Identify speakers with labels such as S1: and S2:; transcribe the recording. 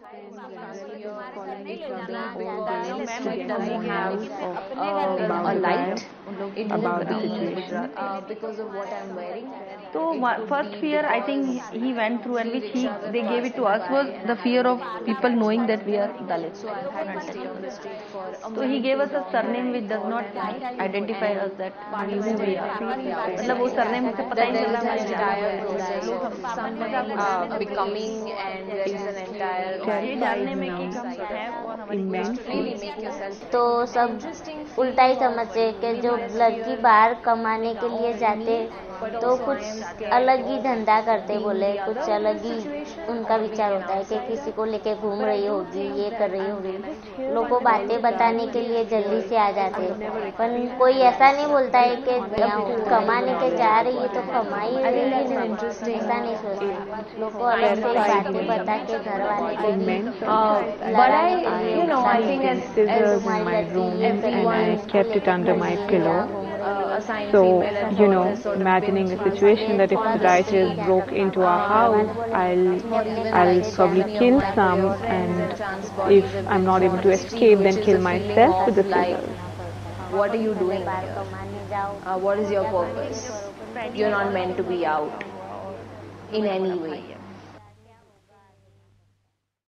S1: a light, it
S2: about
S1: would
S2: the
S1: be
S2: situation.
S1: because of what I'm wearing.
S3: So first fear I think he went through, and which they gave it to us, was the fear of people knowing that we are Dalit.
S1: So I've had to sit on the street for a
S3: So he
S1: very
S3: gave us a
S1: long
S3: surname which
S1: time
S3: does
S1: for
S3: not identify us, that we who we are. मतलब वो
S1: the
S3: surname से पता ही चला
S1: Dalit entire
S3: हमारे
S1: process of someone becoming, and there is an entire
S3: ये जानने में कि
S2: Now,
S3: हम हैं और हमारी
S2: immensely.
S1: really make yourself
S4: तो सब उल्टा ही समझते कि जो लड़की बाहर कमाने के लिए जाते तो कुछ अलग ही धंधा करते, बोले कुछ अलग ही उनका विचार होता है कि किसी को लेके घूम रही होगी, ये कर रही होगी। लोगों को बातें बताने के लिए जल्दी से आ जाते, पर कोई ऐसा नहीं बोलता है कि कमाने के जा रही है तो कमाई रही है, ऐसा नहीं सोचता। लोग को अलग से बातें बता के घर वाले को लड़ाने के लिए
S2: I think scissors in my room and I kept it under my pillow. So, imagining a situation that if the rioters broke into our house, I'll probably kill some, and if I'm not able to escape, then kill myself with the scissors.
S1: what are you doing here? What is your purpose? You're not meant to be out in any way.